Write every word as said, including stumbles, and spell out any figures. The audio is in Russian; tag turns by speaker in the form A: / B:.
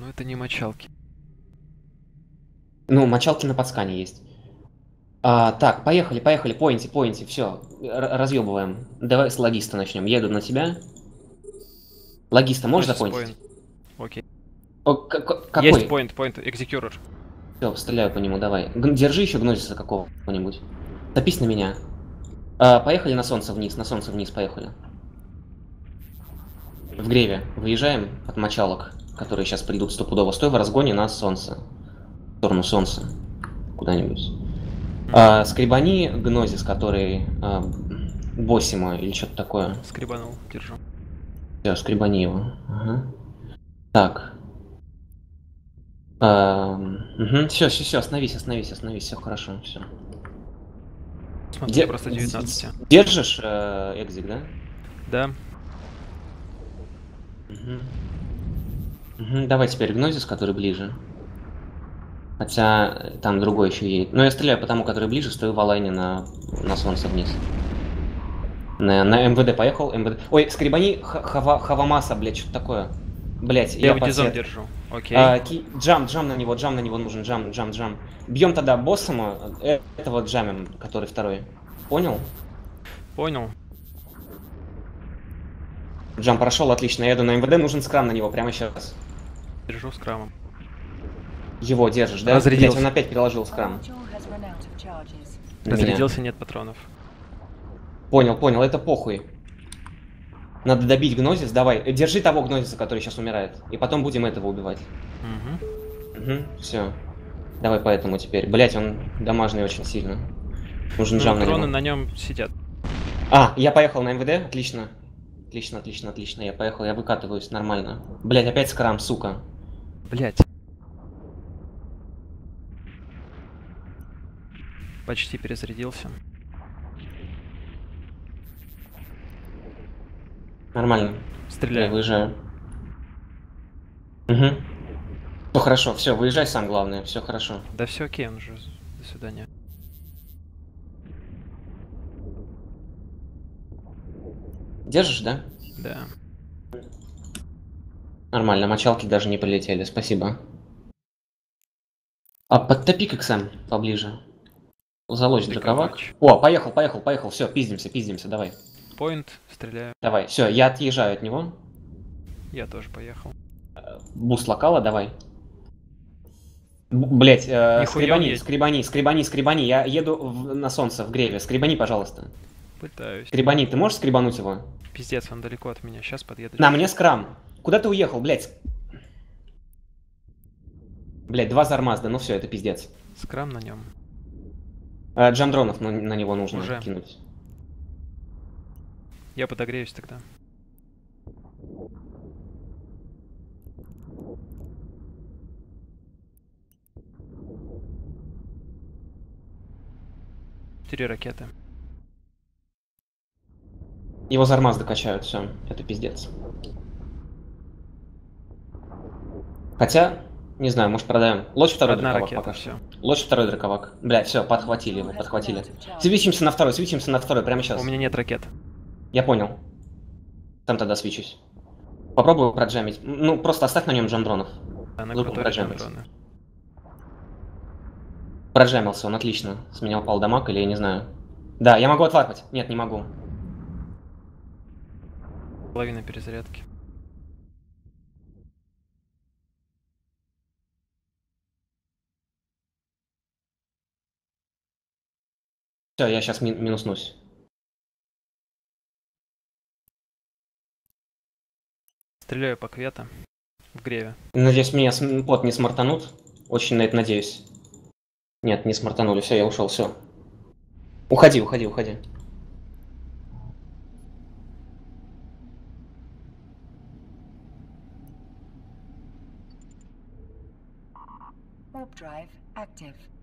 A: это не мочалки.
B: Ну, мочалки на подскане есть. А, так, поехали, поехали, поинти, поинти, все, разъебываем. Давай с логиста начнем. Еду на тебя. Логиста можешь
A: Гносис
B: запоинтить?
A: point. Окей.
B: О, к- к-
A: Есть
B: какой?
A: point, point, executor.
B: Все, стреляю по нему, давай. Г- Держи еще гнозиса какого-нибудь. Топись на меня. А, поехали на солнце вниз, на солнце вниз, поехали. В греве. Выезжаем от мочалок, которые сейчас придут стопудово. Стой в разгоне на солнце. В сторону солнца. Куда-нибудь. А, скребани гнозис, который а, Босима или что-то такое.
A: Скребанул, держу.
B: Все, скребани его. Ага. Так. А, угу. Все, все, все, остановись, остановись, остановись, все хорошо, все.
A: Смотри,
B: Де
A: просто девятнадцать.
B: держишь э, экзик, да?
A: Да.
B: Угу. Угу. Давай теперь гнозис, который ближе. Хотя там другой еще едет. Но я стреляю по тому, который ближе, стою в алайне на, на солнце вниз. На, на МВД поехал, МВД. Ой, скребани хава, Хавамаса, блядь, что-то такое. Блять,
A: Я
B: я
A: его дизон
B: подсед.
A: держу. Окей.
B: А, ки... Джам, джам на него, джам на него нужен, джам, джам, джам. Бьем тогда боссом, э, этого джамем, который второй. Понял?
A: Понял.
B: Джам прошел, отлично, я еду на МВД, нужен скрам на него прямо сейчас.
A: Держу скрамом.
B: Его держишь, да?
A: Разрядился.
B: Блять, он опять приложил скрам. На меня.
A: Разрядился, нет патронов.
B: Понял, понял, это похуй. Надо добить гнозис, давай. Держи того гнозиса, который сейчас умирает. И потом будем этого убивать.
A: Угу.
B: Угу, все. Давай поэтому теперь. Блять, он дамажный очень сильно. Нужен
A: Ну,
B: джам на
A: дроны
B: него.
A: на нем сидят.
B: А, я поехал на МВД, отлично. Отлично, отлично, отлично. Я поехал, я выкатываюсь нормально. Блять, опять скрам, сука.
A: Блять. Почти перезарядился.
B: Нормально.
A: Стреляю.
B: Я выезжаю. Угу. Все хорошо, все, выезжай сам, главное, все хорошо.
A: Да все окей, он уже. До свидания.
B: Держишь, да?
A: Да.
B: Нормально, мочалки даже не полетели, спасибо. А подтопи как сам поближе. Залочь драковак.
A: Драковач.
B: О, поехал, поехал, поехал, все, пиздимся, пиздимся, давай.
A: Point, стреляю.
B: Давай, все, я отъезжаю от него.
A: Я тоже поехал.
B: Буст локала, давай. Блять, э,
A: Нихуя
B: скребани,
A: едет.
B: скребани, скребани, скребани. Я еду в- на солнце, в греве. Скребани, пожалуйста.
A: Пытаюсь.
B: Скребани, ты можешь скребануть его?
A: Пиздец, он далеко от меня. Сейчас подъеду.
B: На, мне скрам. Куда ты уехал, блять? Блять, два зармазда, ну все, это пиздец.
A: Скрам на нем.
B: Э, джамдронов на, на него нужно
A: Уже.
B: кинуть.
A: Я подогреюсь тогда. Четыре ракеты.
B: Его зармаз докачают, все, это пиздец. Хотя, не знаю, может продаем. Лочь второй
A: Одна
B: драковак
A: ракета,
B: пока
A: все.
B: что. Лочь второй драковак. Блять, все, подхватили его, подхватили. Свечимся на второй, свечимся на второй прямо сейчас.
A: У меня нет ракет.
B: Я понял. Там тогда свечусь. Попробую проджамить. Ну, просто оставь на нем джамдронов.
A: Да, на
B: Лучше
A: которой
B: проджамить.
A: дроны.
B: Проджамился он, отлично. С меня упал дамаг или я не знаю. Да, я могу отварпать. Нет, не могу.
A: Половина перезарядки.
B: Все, я сейчас ми минуснусь.
A: Стреляю по квета. В греве.
B: Надеюсь, меня с- пот не смартанут. Очень на это надеюсь. Нет, не смартанули. Все, я ушел, все. Уходи, уходи, уходи.
C: Warp drive active.